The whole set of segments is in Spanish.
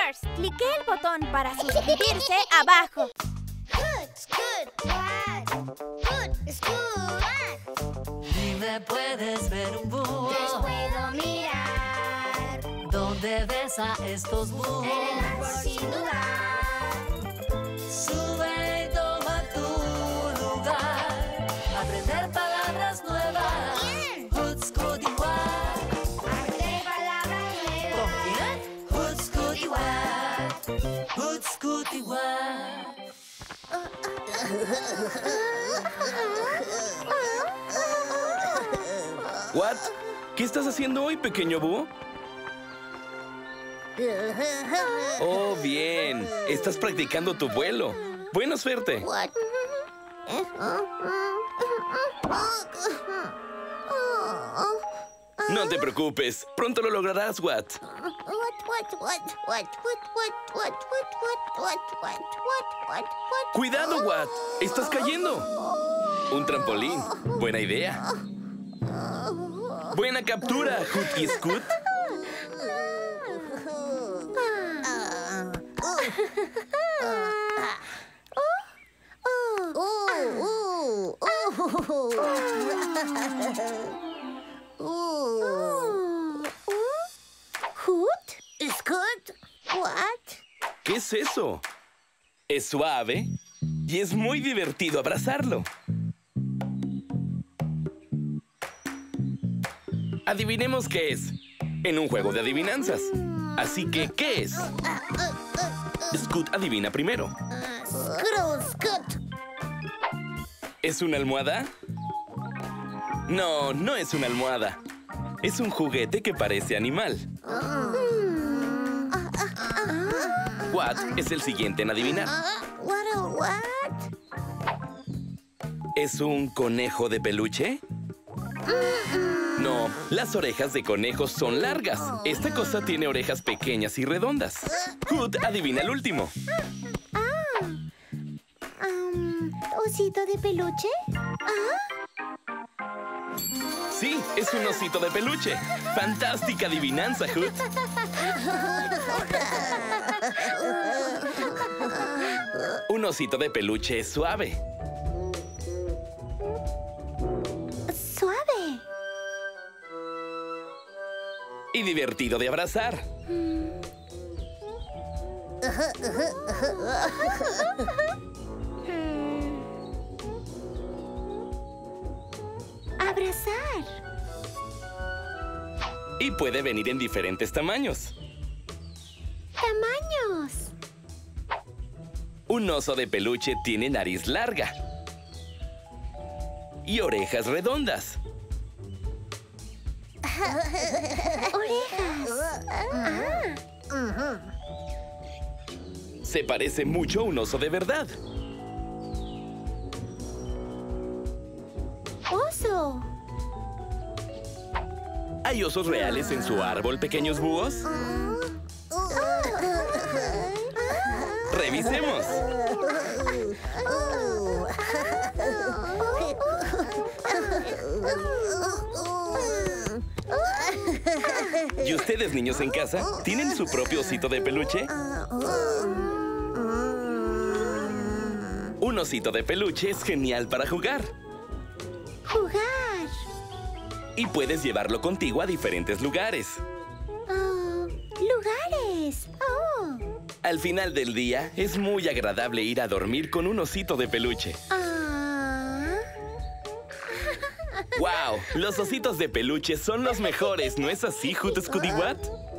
Youtubers. Clique el botón para suscribirse abajo. Dime, ¿puedes ver un búho? Les puedo mirar. ¿Dónde ves a estos búhos? En el árbol sin dudar. Sube y toma tu lugar. Aprender palabras nuevas. Bien. Hoot, Scoot y Watt. Aprende palabras ¿Con nuevas. quién? Hoot, Scoot y Watt. Hoot, Scoot y Watt. ¿What? ¿Qué estás haciendo hoy, pequeño búho? Oh, bien. Estás practicando tu vuelo. Buena suerte. What? No te preocupes. Pronto lo lograrás, What. Cuidado, What. Estás cayendo. Un trampolín. Buena idea. Buena captura, Hoot y Scoot. Hoot? Scoot? What? ¿Qué es eso? Es suave y es muy divertido abrazarlo. Adivinemos qué es en un juego de adivinanzas. Así que, ¿qué es? Scoot adivina primero. Scoot. ¿Es una almohada? No, no es una almohada. Es un juguete que parece animal. What es el siguiente en adivinar. What? ¿Es un conejo de peluche? No, las orejas de conejo son largas. Esta cosa tiene orejas pequeñas y redondas. Hoot adivina el último. ¿Osito de peluche? Sí, es un osito de peluche. Fantástica adivinanza, Hoot. Un osito de peluche es suave. Suave. Y divertido de abrazar. Abrazar. Y puede venir en diferentes tamaños. Tamaños. Un oso de peluche tiene nariz larga. Y orejas redondas. Orejas. Se parece mucho a un oso de verdad. Oso. ¿Hay osos reales en su árbol, pequeños búhos? Revisemos. ¿Y ustedes, niños en casa, tienen su propio osito de peluche? Un osito de peluche es genial para jugar. Jugar. Y puedes llevarlo contigo a diferentes lugares. Lugares. Al final del día, es muy agradable ir a dormir con un osito de peluche. ¡Wow! Los ositos de peluche son los mejores, ¿no es así, Hoot, Scoot y Watt?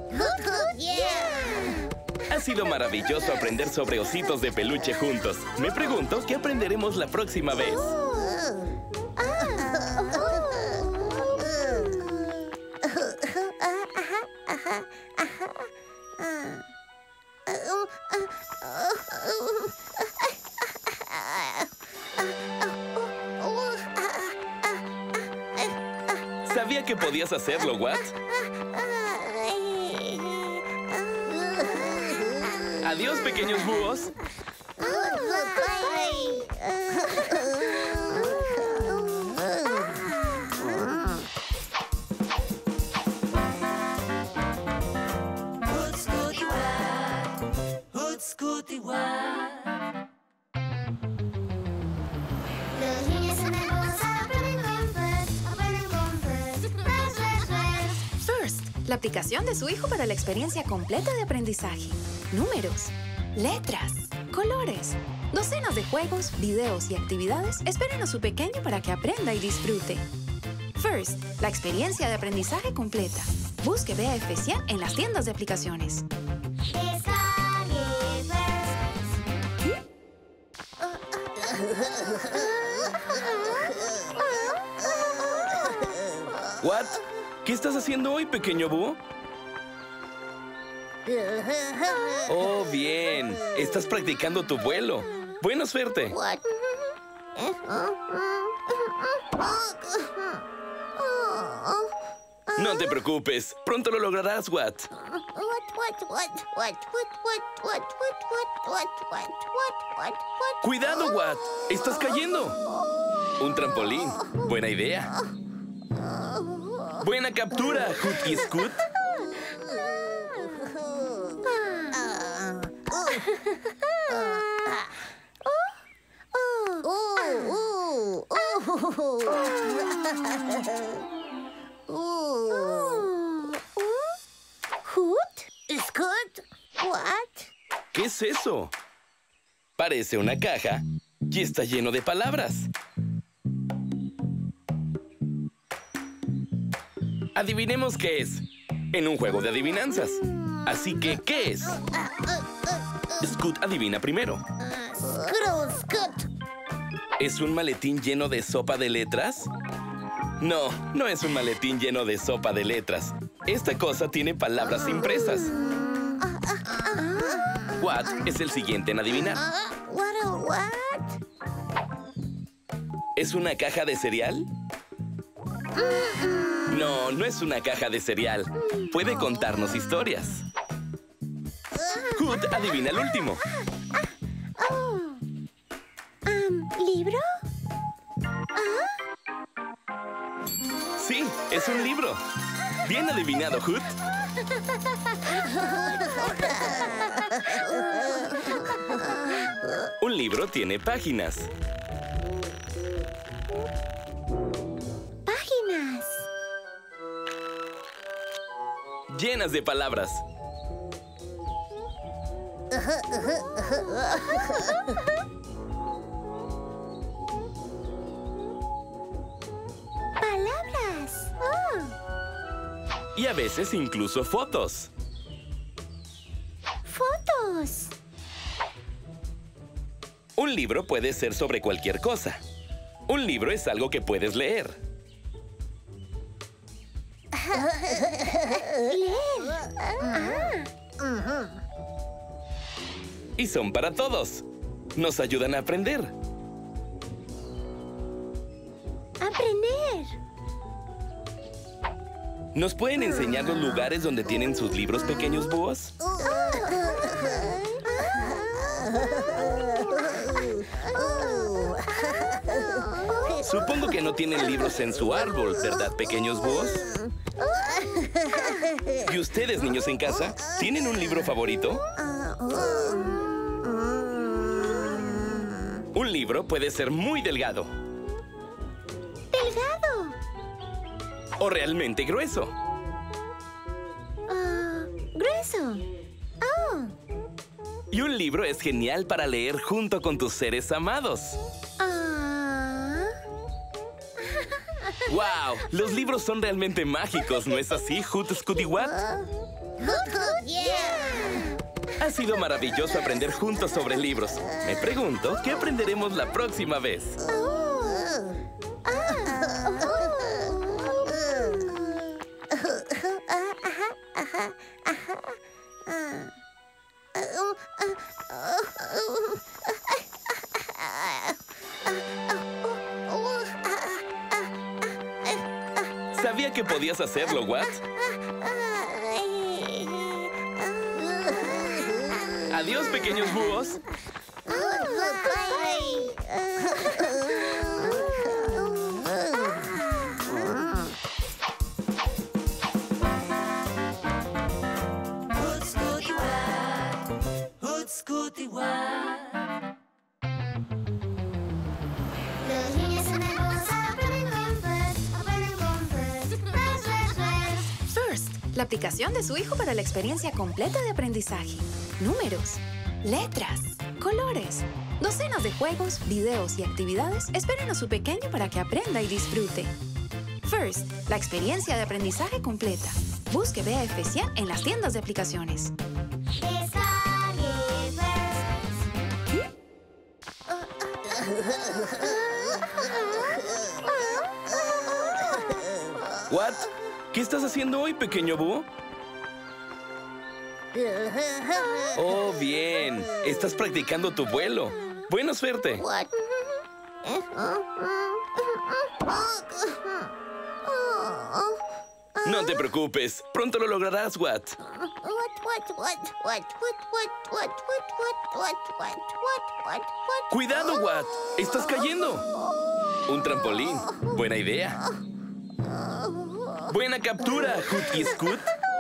Ha sido maravilloso aprender sobre ositos de peluche juntos. Me pregunto qué aprenderemos la próxima vez. Sabía que podías hacerlo, Watt. Adiós, pequeños búhos. Hoot, Scoot y Watt. Scooty, what? Los niños son hermosos, aprenden con First, aprenden con First. First, la aplicación de su hijo para la experiencia completa de aprendizaje. Números, letras, colores, docenas de juegos, videos y actividades esperan a su pequeño para que aprenda y disfrute. First, la experiencia de aprendizaje completa. Busque BF 100 en las tiendas de aplicaciones. Descargue First. ¿What? ¿Qué estás haciendo hoy, pequeño búho? Oh, bien. Estás practicando tu vuelo. Buena suerte. What? No te preocupes. Pronto lo lograrás, What. ¡Cuidado, What! ¡Estás cayendo! Un trampolín. Buena idea. Buena captura, Hoot y Scoot. Hoot? Scoot? What? ¿Qué es eso? Parece una caja y está lleno de palabras. Adivinemos qué es, en un juego de adivinanzas. Así que, ¿qué es? Scoot adivina primero. Scoot. ¿Es un maletín lleno de sopa de letras? No, no es un maletín lleno de sopa de letras. Esta cosa tiene palabras impresas. What es el siguiente en adivinar. What? ¿Es una caja de cereal? No, no es una caja de cereal. Puede contarnos historias. Hoot adivina el último. ¿Libro? Sí, es un libro. Bien adivinado, Hoot. Un libro tiene páginas. Páginas. Llenas de palabras. Palabras. Y a veces incluso fotos. Fotos. Un libro puede ser sobre cualquier cosa. Un libro es algo que puedes leer. Y son para todos. Nos ayudan a aprender. Aprender. ¿Nos pueden enseñar los lugares donde tienen sus libros, pequeños búhos? Supongo que no tienen libros en su árbol, ¿verdad, pequeños búhos? ¿Y ustedes, niños en casa, tienen un libro favorito? Un libro puede ser muy delgado Delgado. o realmente grueso. Grueso. Y un libro es genial para leer junto con tus seres amados. ¡Wow! Los libros son realmente mágicos, ¿no es así, Hoot, Scoot y What? Ha sido maravilloso aprender juntos sobre libros. Me pregunto, ¿qué aprenderemos la próxima vez? Sabía que podías hacerlo, What. Adiós, pequeños búhos. Hoot, Scooty, what? Hoot, Scooty, what? Los niños nuevos aprenden con First. Aprenden con First. First, first, first. First, la aplicación de su hijo para la experiencia completa de aprendizaje. Números, letras, colores, docenas de juegos, videos y actividades esperan a su pequeño para que aprenda y disfrute. First, la experiencia de aprendizaje completa. Busque BAF 100 en las tiendas de aplicaciones. Descargue First. ¿What? ¿Qué estás haciendo hoy, pequeño búho? Oh, bien. Estás practicando tu vuelo. Buena suerte. What? No te preocupes. Pronto lo lograrás, What. ¡Cuidado, What! ¡Estás cayendo! Un trampolín. Buena idea. Buena captura, Hoot y Scoot.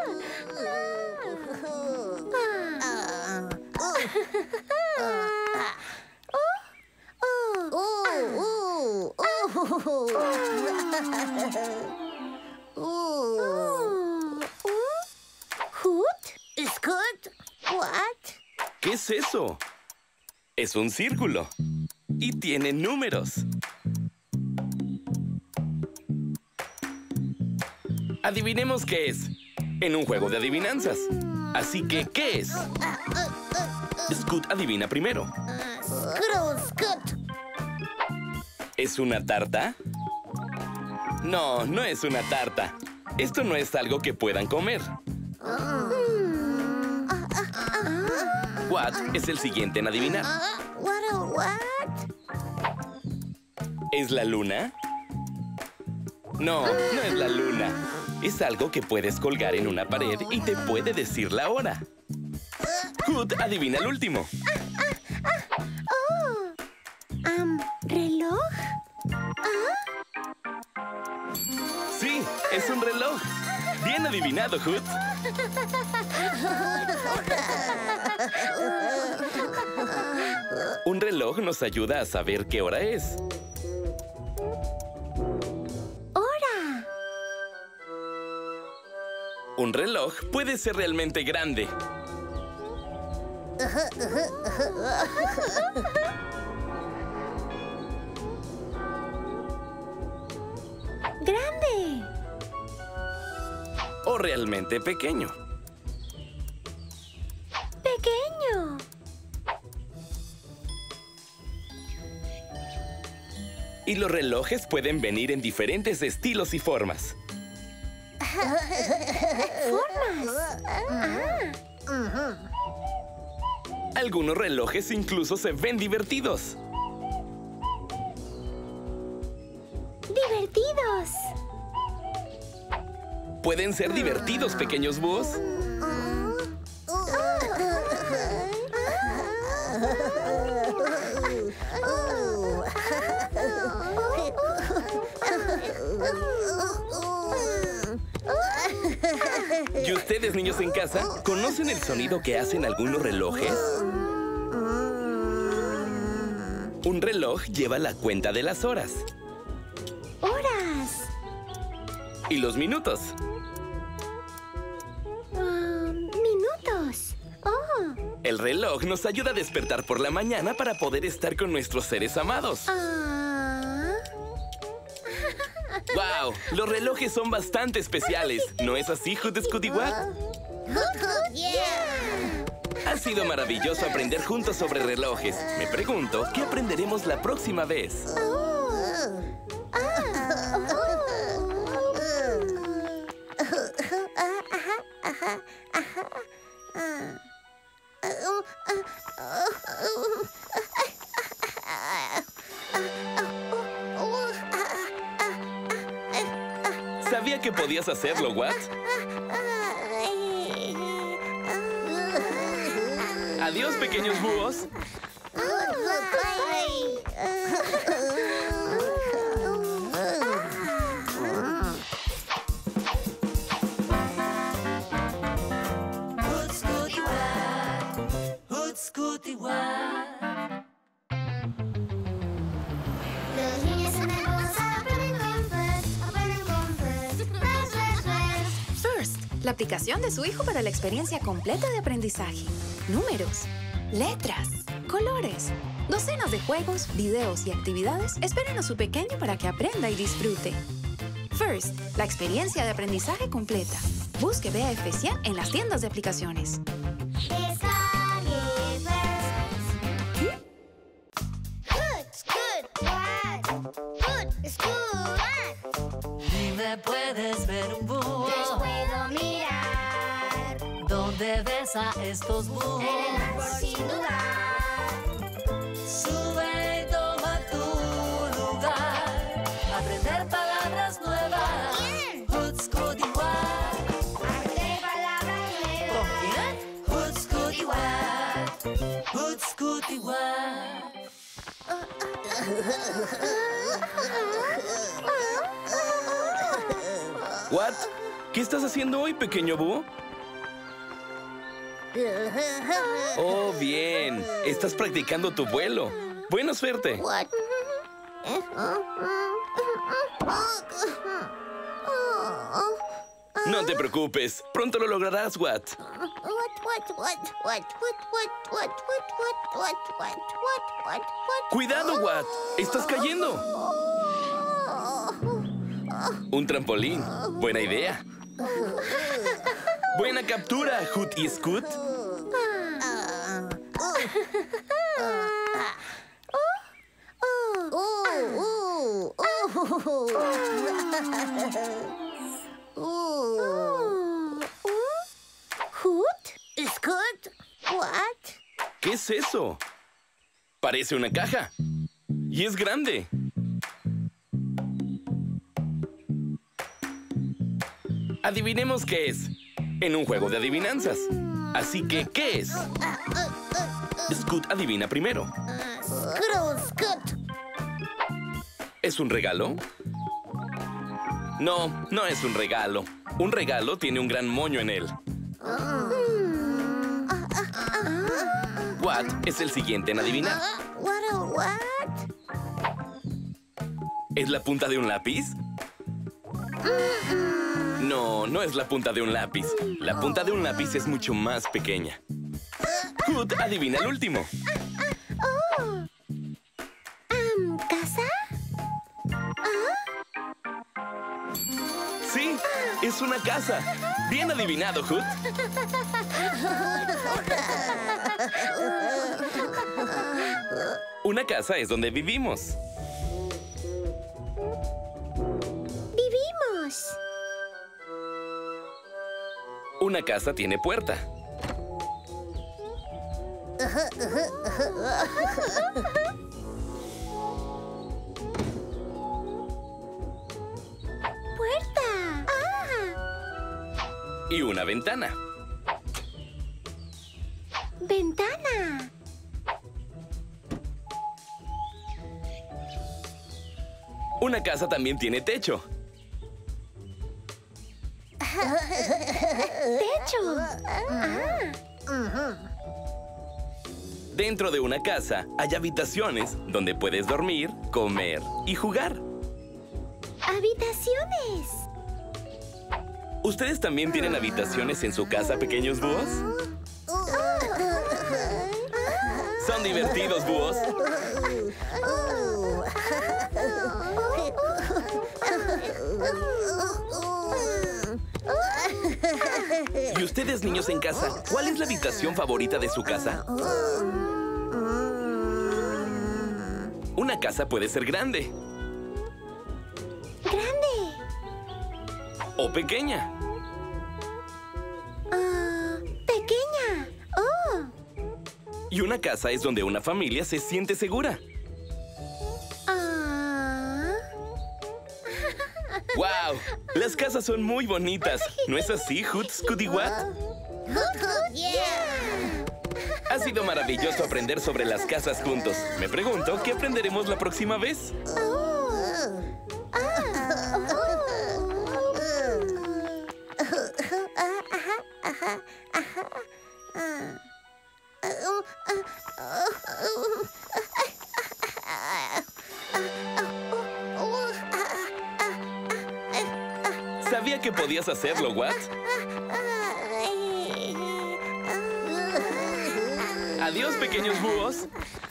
Hoot? Scoot? What? ¿Qué es eso? Es un círculo. Y tiene números. Adivinemos qué es. En un juego de adivinanzas. Así que, ¿qué es? Scoot adivina primero. Scoot. ¿Es una tarta? No, no es una tarta. Esto no es algo que puedan comer. What es el siguiente en adivinar. What? ¿Es la luna? No, no es la luna. Es algo que puedes colgar en una pared y te puede decir la hora. Hoot adivina el último. ¿Reloj? Sí, es un reloj. Bien adivinado, Hoot. Un reloj nos ayuda a saber qué hora es. ¡Hora! Un reloj puede ser realmente grande. ¡Grande! O realmente pequeño. ¡Pequeño! Y los relojes pueden venir en diferentes estilos y formas. Algunos relojes incluso se ven divertidos. ¡Divertidos! Pueden ser divertidos, pequeños búhos. ¿Y ustedes, niños en casa, conocen el sonido que hacen algunos relojes? Un reloj lleva la cuenta de las horas. ¡Horas! Y los minutos. ¡Minutos! ¡Oh! El reloj nos ayuda a despertar por la mañana para poder estar con nuestros seres amados. ¡Wow! Los relojes son bastante especiales. ¿No es así, Hoot, Scoot y What? ¡Yeah! Ha sido maravilloso aprender juntos sobre relojes. Me pregunto, ¿qué aprenderemos la próxima vez? Sabía que podías hacerlo, What. Adiós, pequeños búhos. Hoot, Scooty, what? Hoot, Scooty, What. Los niños en el bus aprenden con First. Aprenden con First. First, first, first. First, la aplicación de su hijo para la experiencia completa de aprendizaje. Números, letras, colores, docenas de juegos, videos y actividades esperan a su pequeño para que aprenda y disfrute. First, la experiencia de aprendizaje completa. Busque BAF 100 en las tiendas de aplicaciones. Descargue First. Good, Scoot, What. Good, Scoot, What. Dime, ¿puedes ver un búho? Les puedo mirar. ¿Dónde ves a estos búhos? En el árbol sin dudar. Sube y toma tu lugar. Aprender palabras nuevas. Bien. Hoot, Scooty, What. Aprende palabras ¿Con nuevas. quién? Hoot, Scooty, What. Hoot, Scooty, What. ¿What? ¿Qué estás haciendo hoy, pequeño búho? Oh, bien. Estás practicando tu vuelo. Buena suerte. What? No te preocupes. Pronto lo lograrás, What. Cuidado, What. Estás cayendo. Un trampolín. Buena idea. Buena captura, Hoot y Scoot. Hoot? Scoot? What? ¿Qué es eso? Parece una caja. Y es grande. Adivinemos qué es. En un juego de adivinanzas. Así que, ¿qué es? Scoot adivina primero. Scoot. ¿Es un regalo? No, no es un regalo. Un regalo tiene un gran moño en él. What es el siguiente en adivinar? What? ¿Es la punta de un lápiz? No, no es la punta de un lápiz. La punta de un lápiz es mucho más pequeña. Hoot adivina el último. ¿Casa? Sí, es una casa. Bien adivinado, Hoot. Una casa es donde vivimos. Vivimos. Una casa tiene puerta. Puerta. Y una ventana. Ventana. Una casa también tiene techo. Techo. Dentro de una casa hay habitaciones donde puedes dormir, comer y jugar. Habitaciones. ¿Ustedes también tienen habitaciones en su casa, pequeños búhos? Son divertidos, búhos. ¿Y ustedes, niños en casa, cuál es la habitación favorita de su casa? Una casa puede ser grande Grande. o pequeña. Pequeña. Oh. Y una casa es donde una familia se siente segura. ¡Wow! Las casas son muy bonitas. ¿No es así, Hoot, Scooty, What? Yeah. Ha sido maravilloso aprender sobre las casas juntos. Me pregunto, ¿qué aprenderemos la próxima vez? sabía que podías hacerlo, Wat. Adiós, pequeños búhos.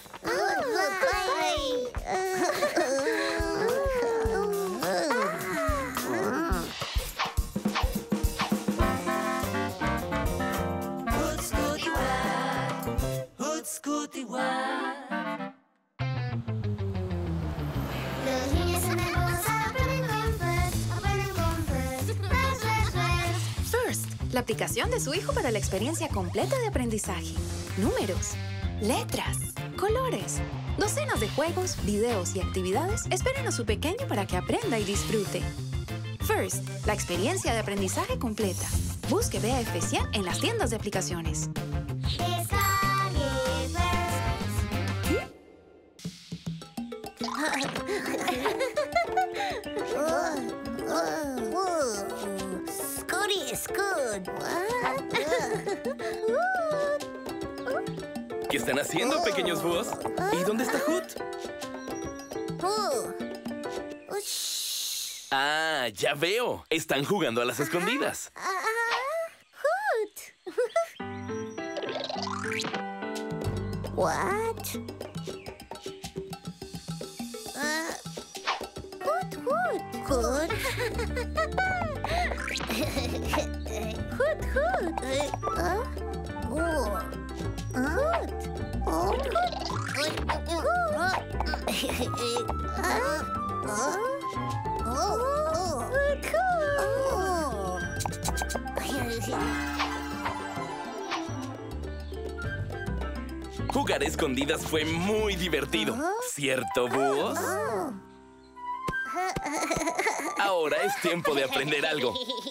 Hoot Scooty Wat. Hoot Scooty Wat. Los niños en el bus aprenden con First. Aprenden con First. First, first, first. First, la aplicación de su hijo para la experiencia completa de aprendizaje. Números, letras, colores, docenas de juegos, videos y actividades esperan a su pequeño para que aprenda y disfrute. First, la experiencia de aprendizaje completa. Busque BAF 100 en las tiendas de aplicaciones. Descargue First. Scooty is good. ¿Qué están haciendo, pequeños búhos? ¿Y dónde está Hoot? Ah, ya veo. Están jugando a las escondidas. What? Hoot. Hoot. Hoot, hoot. Jugar a escondidas fue muy divertido. ¿Cierto, búhos? Ahora es tiempo de aprender algo.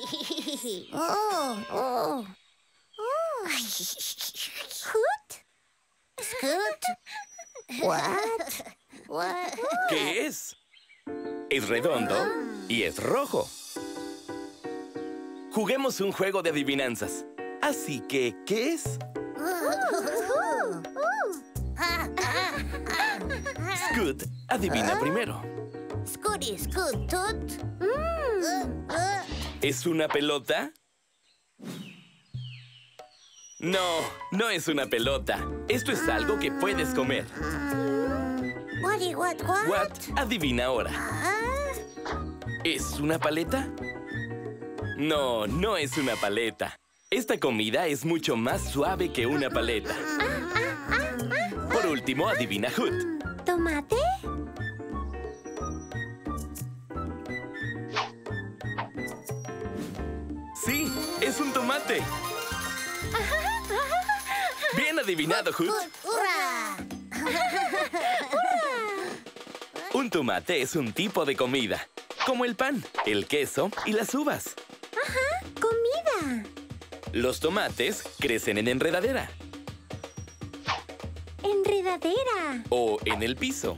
Hoot? Scoot? What? ¿Qué es? Es redondo y es rojo. Juguemos un juego de adivinanzas. Así que, ¿qué es? Scoot, adivina primero. Scooty, Scoot, Toot. ¿Es una pelota? No, no es una pelota. Esto es algo que puedes comer. What? What? Adivina ahora. ¿Es una paleta? No, no es una paleta. Esta comida es mucho más suave que una paleta. Por último, adivina Hoot. ¿Tomate? Sí, es un tomate. Bien adivinado, Hoot. ¡Hurra! Un tomate es un tipo de comida, como el pan, el queso y las uvas. ¡Comida! Los tomates crecen en enredadera ¡Enredadera! o en el piso.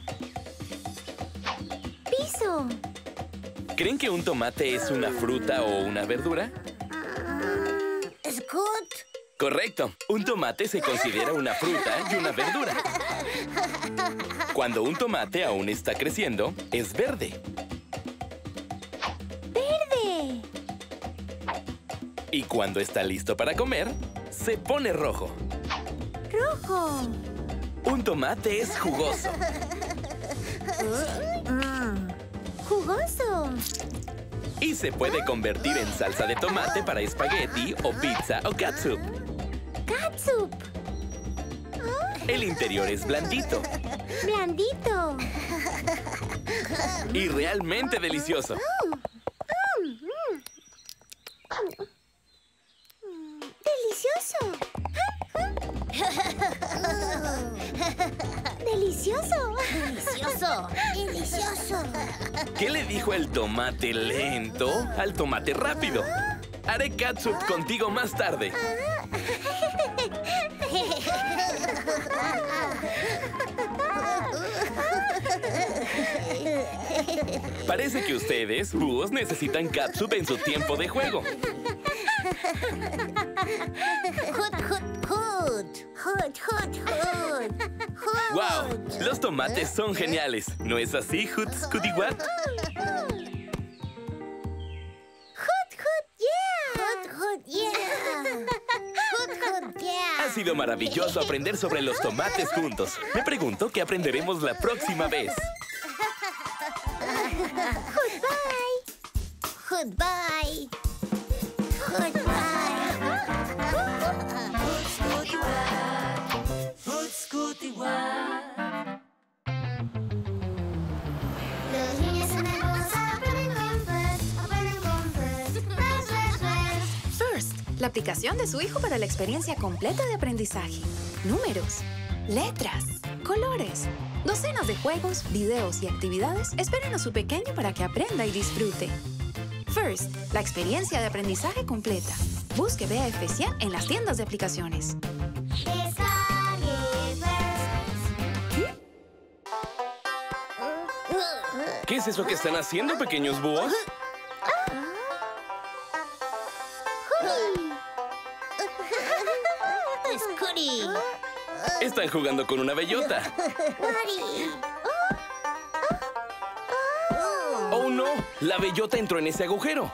¡Piso! ¿Creen que un tomate es una fruta o una verdura? ¿Scoot? Correcto. Un tomate se considera una fruta y una verdura. Cuando un tomate aún está creciendo, es verde. ¡Verde! Y cuando está listo para comer, se pone rojo. ¡Rojo! Un tomate es jugoso. ¡Jugoso! Y se puede convertir en salsa de tomate para espagueti o pizza o catsup. ¡Catsup! El interior es blandito ¡Blandito! y realmente delicioso. ¡Delicioso! ¡Delicioso! ¡Delicioso! ¡Delicioso! ¿Qué le dijo el tomate lento al tomate rápido? Haré catsup contigo más tarde. Parece que ustedes, búhos, necesitan catsup en su tiempo de juego. ¡Wow! Los tomates son geniales. ¿No es así, Hoot Scooty Wat? ¡Hoot! Ha sido maravilloso aprender sobre los tomates juntos. Me pregunto qué aprenderemos la próxima vez. Goodbye. Goodbye. Hoot Scooty What. Los niños en el bosque aprenden con First. Aprenden con First. First, first, first. First, la aplicación de su hijo para la experiencia completa de aprendizaje. Números, letras, colores, docenas de juegos, videos y actividades esperan a su pequeño para que aprenda y disfrute. First, la experiencia de aprendizaje completa. Busque BAF 100 en las tiendas de aplicaciones. Descargue First. ¿Qué es eso que están haciendo, pequeños búhos? Scooty. Están jugando con una bellota. Woody. ¡Oh, no! La bellota entró en ese agujero.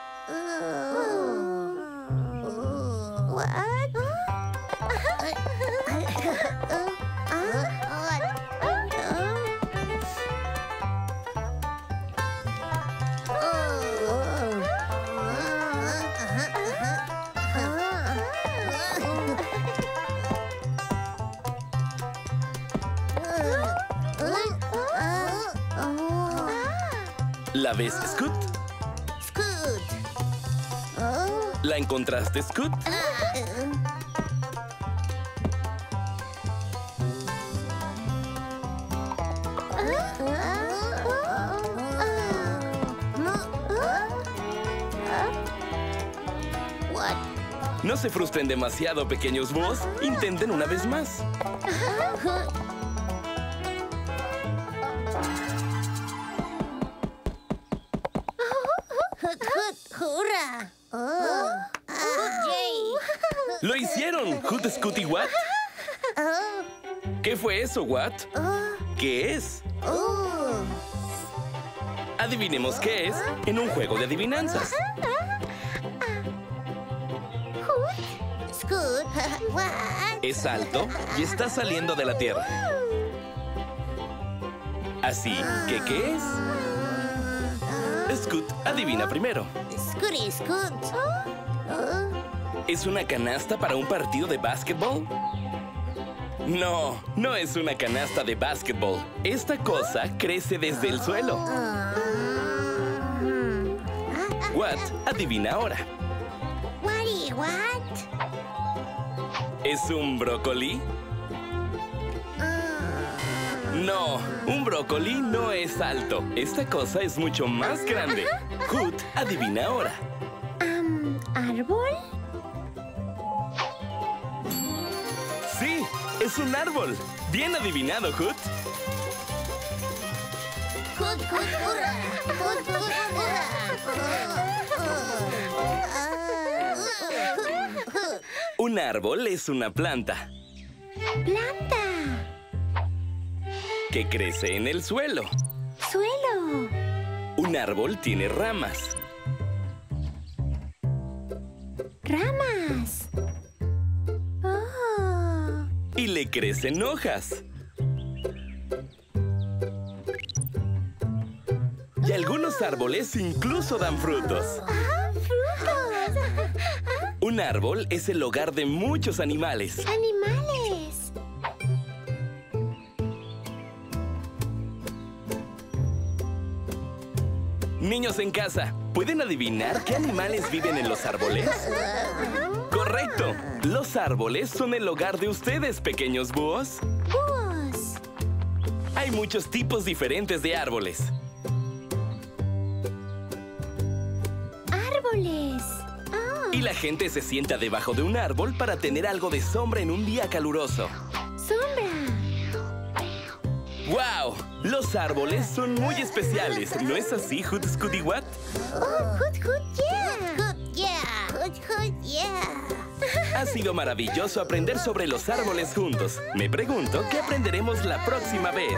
¿La ves, Scoot? Scoot. ¿La encontraste, Scoot? What? No se frustren demasiado, pequeños búhos. Intenten una vez más. Hurra. Yay. ¡Lo hicieron! ¿Hoot, Scooty, What? ¿Qué fue eso, What? ¿Qué es? Adivinemos qué es en un juego de adivinanzas. Scoot. What? Es alto y está saliendo de la tierra. Así que, ¿qué es? Scoot, adivina primero. Scooty, Scoot. ¿Es una canasta para un partido de básquetbol? No, no es una canasta de básquetbol. Esta cosa crece desde el suelo. What? Adivina ahora. What? ¿Es un brócoli? No, un brócoli no es alto. Esta cosa es mucho más grande. Hoot, adivina ahora. ¿Árbol? Sí, es un árbol. Bien adivinado, Hoot. Hoot, hurra. Hoot, hurra. Un árbol es una planta Planta. que crece en el suelo. Suelo. Un árbol tiene ramas. Ramas. Oh. Y le crecen hojas. Y algunos árboles incluso dan frutos. Frutos. Un árbol es el hogar de muchos animales. Animales. Niños en casa, ¿pueden adivinar qué animales viven en los árboles? ¡Correcto! Los árboles son el hogar de ustedes, pequeños búhos. Búhos. Hay muchos tipos diferentes de árboles. Árboles. Oh. Y la gente se sienta debajo de un árbol para tener algo de sombra en un día caluroso. Sombra. ¡Wow! Los árboles son muy especiales, ¿no es así, Hoot, Scooty, What? Oh, yeah. Hoot, yeah. Ha sido maravilloso aprender sobre los árboles juntos. Me pregunto qué aprenderemos la próxima vez.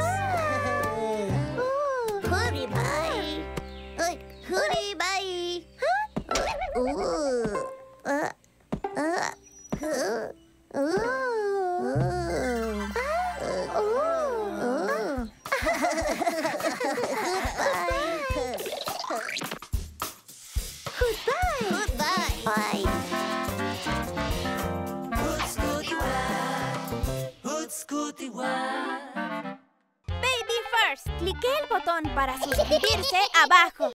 Hurry, bye. Hurry, bye. Ooh. Goodbye. Goodbye. Bye. Hoot Scooty Wah. Baby First. Clique el botón para suscribirse abajo.